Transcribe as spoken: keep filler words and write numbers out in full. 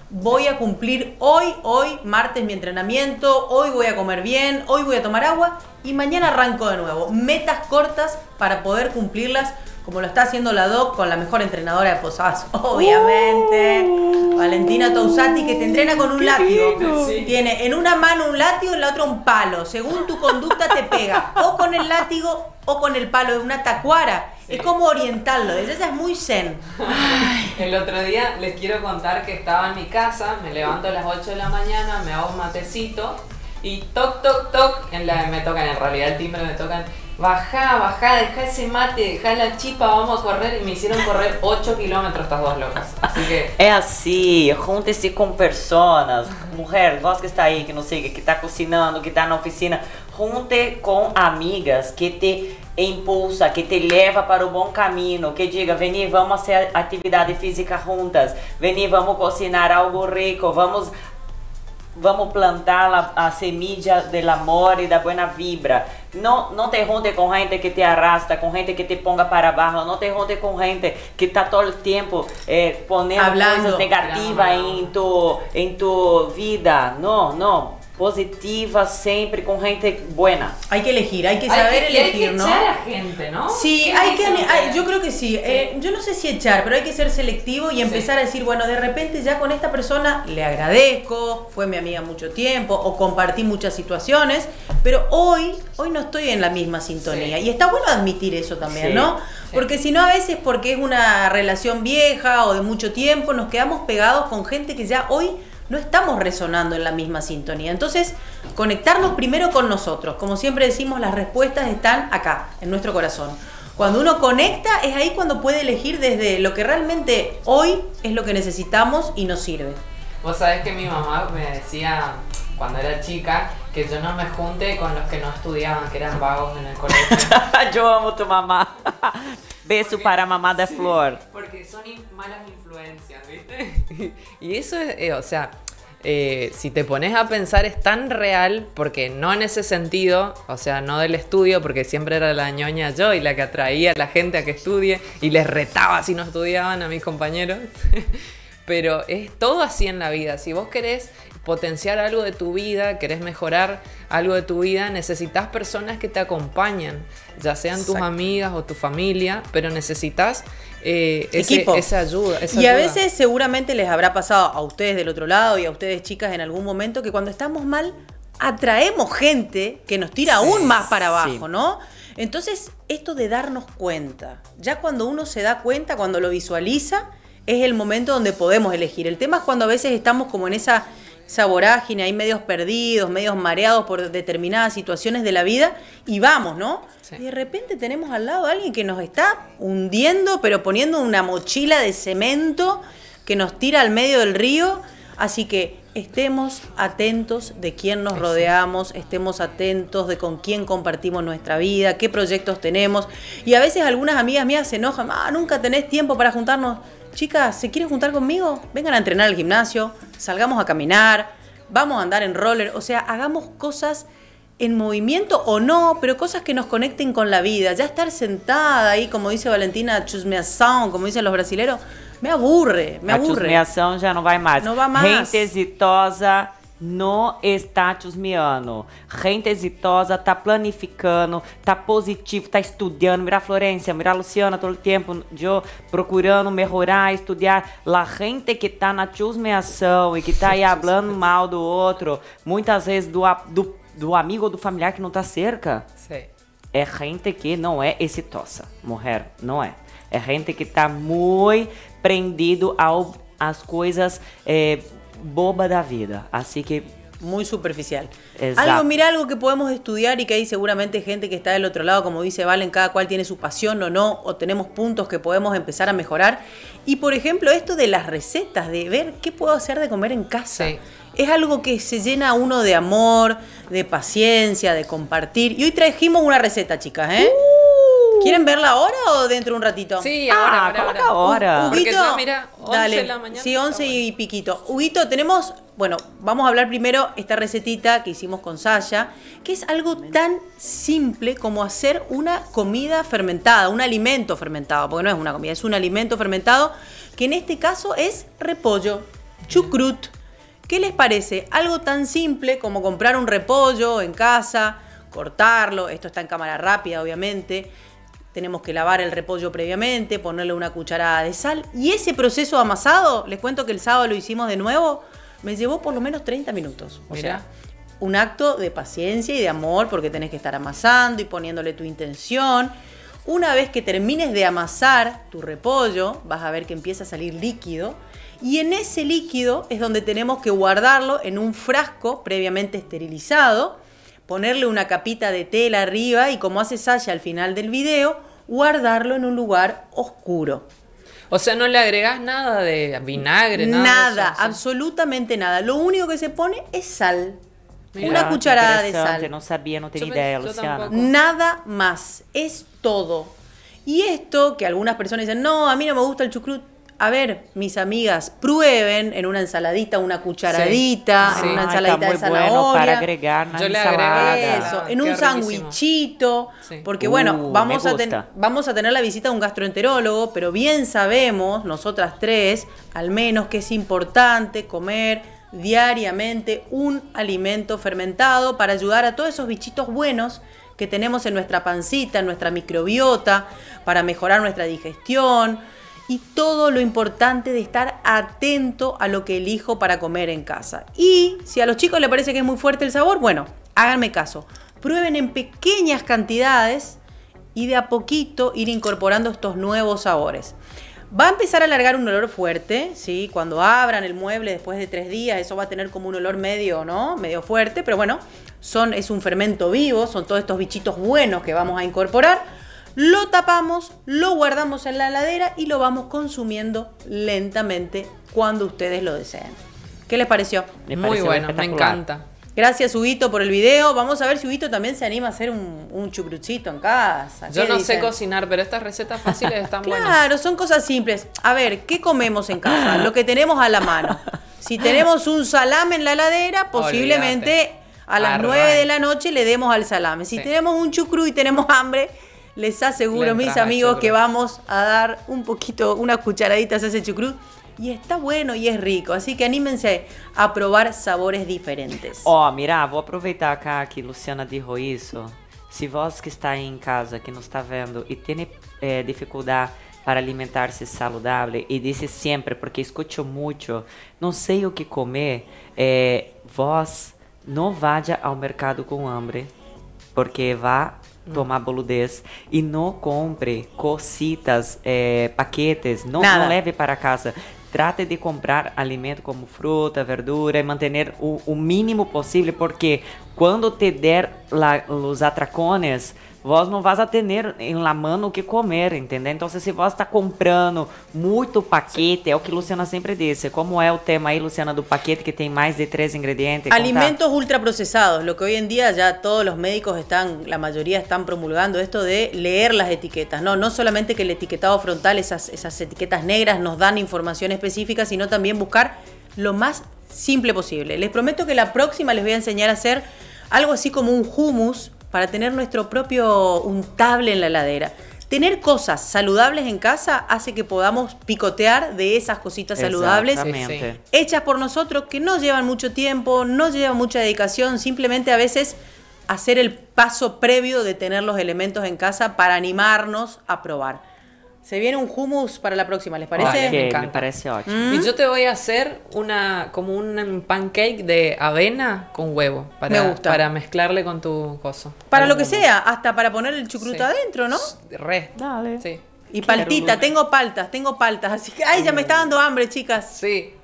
voy a cumplir hoy, hoy, martes mi entrenamiento, hoy voy a comer bien, hoy voy a tomar agua y mañana arranco de nuevo. Metas cortas para poder cumplirlas, como lo está haciendo la Doc con la mejor entrenadora de Posadas, obviamente. Uh, Valentina Tousati, que te entrena con un látigo. Sí. Tiene en una mano un látigo y en la otra un palo. Según tu conducta te pega o con el látigo o con el palo de una tacuara. Sí. Es como orientarlo, ella es muy zen. El otro día les quiero contar que estaba en mi casa, me levanto a las ocho de la mañana, me hago un matecito y toc, toc, toc, en la, me tocan, en realidad el timbre me tocan, bajá, bajá, dejá ese mate, dejá la chipa, vamos a correr, y me hicieron correr ocho kilómetros estas dos locas, así que... É assim, junte-se com personas, mulher, vós que está aí, que não sei, que está cozinhando, que está na oficina, junte com amigas que te impulsa, que te leva para o bom caminho, que diga, veni, vamos fazer atividade física juntas, veni, vamos cozinhar algo rico, vamos... Vamos plantar a, a semilla del amor y da buena vibra. No, no te junte con gente que te arrastra, con gente que te ponga para abajo. No te junte con gente que está todo el tiempo eh, poniendo Hablando. cosas negativas en tu, en tu vida. No, no. Positiva siempre con gente buena. Hay que elegir, hay que saber hay que, elegir, hay que ¿no? echar a gente, ¿no? Sí, hay que, hay, yo creo que sí. sí. Eh, yo no sé si echar, pero hay que ser selectivo y empezar sí. a decir, bueno, de repente ya con esta persona le agradezco, fue mi amiga mucho tiempo o compartí muchas situaciones, pero hoy, hoy no estoy en la misma sintonía. Sí. Y está bueno admitir eso también, sí. ¿no? Sí. Porque si no, a veces porque es una relación vieja o de mucho tiempo, nos quedamos pegados con gente que ya hoy no estamos resonando en la misma sintonía. Entonces, conectarnos primero con nosotros. Como siempre decimos, las respuestas están acá, en nuestro corazón. Cuando uno conecta, es ahí cuando puede elegir desde lo que realmente hoy es lo que necesitamos y nos sirve. Vos sabés que mi mamá me decía, cuando era chica, que yo no me junte con los que no estudiaban, que eran vagos en el colegio. Yo amo tu mamá. Beso porque, para mamá de sí, Flor. Porque son in, malas influencias, ¿viste? Y eso es, eh, o sea, eh, si te pones a pensar es tan real, porque no en ese sentido, o sea, no del estudio, porque siempre era la ñoña yo y la que atraía a la gente a que estudie y les retaba si no estudiaban a mis compañeros. Pero es todo así en la vida. Si vos querés potenciar algo de tu vida, querés mejorar algo de tu vida, necesitas personas que te acompañen, ya sean tus amigas o tu familia, pero necesitas eh, ese, esa ayuda. Esa y a ayuda. veces seguramente les habrá pasado a ustedes del otro lado y a ustedes chicas en algún momento que cuando estamos mal atraemos gente que nos tira sí, aún más para abajo, sí. ¿no? Entonces esto de darnos cuenta, ya cuando uno se da cuenta, cuando lo visualiza, es el momento donde podemos elegir. El tema es cuando a veces estamos como en esa... esa vorágine, ahí medios perdidos, medios mareados por determinadas situaciones de la vida y vamos, ¿no? Sí. Y de repente tenemos al lado a alguien que nos está hundiendo, pero poniendo una mochila de cemento que nos tira al medio del río. Así que estemos atentos de quién nos rodeamos, estemos atentos de con quién compartimos nuestra vida, qué proyectos tenemos. Y a veces algunas amigas mías se enojan, ah, nunca tenés tiempo para juntarnos. Chicas, ¿se quieren juntar conmigo? Vengan a entrenar al gimnasio, salgamos a caminar, vamos a andar en roller, o sea, hagamos cosas en movimiento o no, pero cosas que nos conecten con la vida. Ya estar sentada ahí, como dice Valentina, chusmeação, como dicen los brasileros, me aburre, me aburre. A chusmeação já não vai mais. Não vai mais. Gente exitosa não está chusmeando. Gente exitosa tá planificando, tá positivo, tá estudando. Mira a Florência, mira a Luciana todo o tempo, eu procurando melhorar, estudar. La gente que tá na chusmeação e que tá aí falando mal do outro, muitas vezes do, do, do amigo ou do familiar que não tá cerca, Sim. é gente que não é exitosa. Mulher, não é. É gente que tá muito prendido ao, às coisas eh, boba da vida, así que muy superficial. Exacto. Algo, mira, algo que podemos estudiar y que hay seguramente gente que está del otro lado, como dice Valen, cada cual tiene su pasión o no, o tenemos puntos que podemos empezar a mejorar. Y por ejemplo, esto de las recetas, de ver qué puedo hacer de comer en casa. Sí. Es algo que se llena uno de amor, de paciencia, de compartir. Y hoy trajimos una receta, chicas, ¿eh? Uh. ¿Quieren verla ahora o dentro de un ratito? Sí, ahora, ah, ahora, ahora. ahora. Huguito, porque ya, mira, once dale, de la mañana. Sí, once y piquito. Huguito, tenemos, bueno, vamos a hablar primero esta recetita que hicimos con Sasha, que es algo tan simple como hacer una comida fermentada, un alimento fermentado, porque no es una comida, es un alimento fermentado, que en este caso es repollo. chucrut. ¿Qué les parece? Algo tan simple como comprar un repollo en casa, cortarlo, esto está en cámara rápida obviamente, tenemos que lavar el repollo previamente, ponerle una cucharada de sal y ese proceso de amasado, les cuento que el sábado lo hicimos de nuevo, me llevó por lo menos treinta minutos. O Mirá. sea, un acto de paciencia y de amor porque tenés que estar amasando y poniéndole tu intención. Una vez que termines de amasar tu repollo, vas a ver que empieza a salir líquido. Y en ese líquido es donde tenemos que guardarlo en un frasco previamente esterilizado, ponerle una capita de tela arriba y, como hace Sasha al final del video, guardarlo en un lugar oscuro. O sea, no le agregás nada de vinagre, nada. Nada, de eso, absolutamente nada. Lo único que se pone es sal. Mirá, una cucharada de Interessante, sal. Não sabia, não tenho Yo ideia, pe- yo Luciana. tampoco. Nada más. Es todo. Y esto que algunas personas dicen, no, a mí no me gusta el chucrut. A ver, mis amigas, prueben en una ensaladita una cucharadita, Sí. en una Ai, ensaladita tá de muy bueno zanahoria. para agregar na Yo le agrego ensalada. Eso, en Qué un riquísimo. sandwichito, Sí. porque Uh, bueno, vamos me a, ten- gusta. vamos a tener la visita de un gastroenterólogo, pero bien sabemos, nosotras tres, al menos, que es importante comer diariamente un alimento fermentado para ayudar a todos esos bichitos buenos que tenemos en nuestra pancita, en nuestra microbiota, para mejorar nuestra digestión y todo lo importante de estar atento a lo que elijo para comer en casa. Y si a los chicos les parece que es muy fuerte el sabor, bueno, háganme caso. Prueben en pequeñas cantidades y de a poquito ir incorporando estos nuevos sabores. Va a empezar a largar un olor fuerte, ¿sí? Cuando abran el mueble después de tres días, eso va a tener como un olor medio, ¿no? Medio fuerte, pero bueno, son, es un fermento vivo, son todos estos bichitos buenos que vamos a incorporar. Lo tapamos, lo guardamos en la heladera y lo vamos consumiendo lentamente cuando ustedes lo deseen. ¿Qué les pareció? Me Muy pareceu bueno, me espetacular. encanta. Gracias, Huguito, por el video. Vamos a ver si Huguito también se anima a hacer un, un chucrucito en casa. Yo ¿Qué no dicen? sé cocinar, pero estas recetas fáciles están buenas. Claro, son cosas simples. A ver, ¿qué comemos en casa? Lo que tenemos a la mano. Si tenemos un salame en la heladera, posiblemente Olvídate. a las Arranca. nueve de la noche le demos al salame. Si Sí. tenemos un chucrú y tenemos hambre, les aseguro, Le mis entras al amigos, chucrú. que vamos a dar un poquito, unas cucharaditas a ese chucrú. Y está bueno y es rico. Así que anímense a probar sabores diferentes. Ó, Mira, vou aproveitar cá que Luciana dijo isso. Se vós que está aí em casa, que nos está vendo e tem eh, dificuldade para alimentar-se saudável e disse sempre, porque escuto muito, não sei o que comer, eh, vós não vá ao mercado com hambre, porque vá tomar boludez e não compre cositas, eh, paquetes, não, Nada. não leve para casa. Trate de comprar alimento como fruta, verdura e manter o, o mínimo possível, porque quando te der la, os atracones, vós não vas a ter em la mano o que comer, entendeu? Então, se vós está comprando muito paquete, é o que Luciana sempre disse. Como é o tema aí, Luciana, do paquete que tem mais de três ingredientes? Alimentos ultraprocesados, lo que hoy en día ya todos los médicos están, la mayoría están promulgando esto de leer las etiquetas. No, no solamente que el etiquetado frontal, esas, esas etiquetas negras nos dan información específica, sino también buscar lo más simple posible. Les prometo que la próxima les voy a enseñar a hacer algo así como un hummus para tener nuestro propio untable en la heladera. Tener cosas saludables en casa hace que podamos picotear de esas cositas saludables Exatamente. Sí, sí. hechas por nosotros, que no llevan mucho tiempo, no llevan mucha dedicación, simplemente a veces hacer el paso previo de tener los elementos en casa para animarnos a probar. Se viene un hummus para la próxima, ¿les parece? Vale. Ok, Me me encanta. parece ótimo. ¿Mm? Y yo te voy a hacer una como un pancake de avena con huevo para, Me gusta. para mezclarle con tu coso. Para Al lo que hummus. sea, hasta para poner el chucruto Sí. adentro, ¿no? Re. Dale. Sí. Y paltita, tengo paltas, tengo paltas, así que, ay, ya me está dando hambre, chicas. Sí.